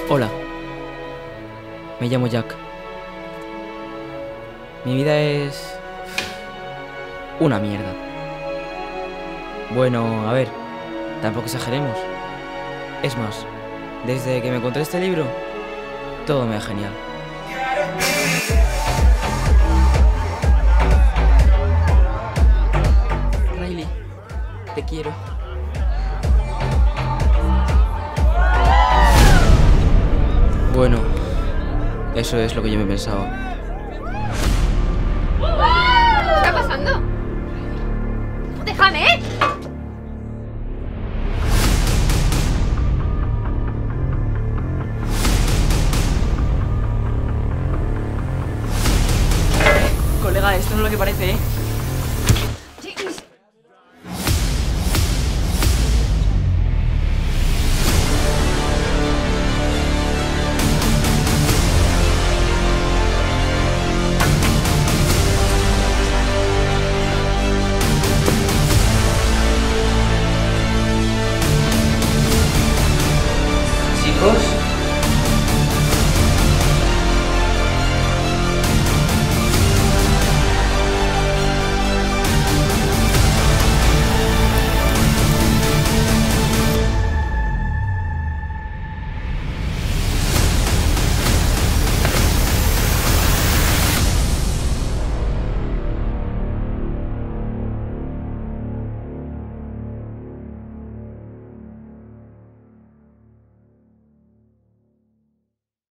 Hola, me llamo Jack. Mi vida es una mierda. Bueno, a ver, tampoco exageremos. Es más, desde que me encontré este libro, todo me va genial. Riley, te quiero. Bueno, eso es lo que yo me pensaba. ¿Qué está pasando? ¡Déjame! Colega, esto no es lo que parece, ¿eh? Chicos,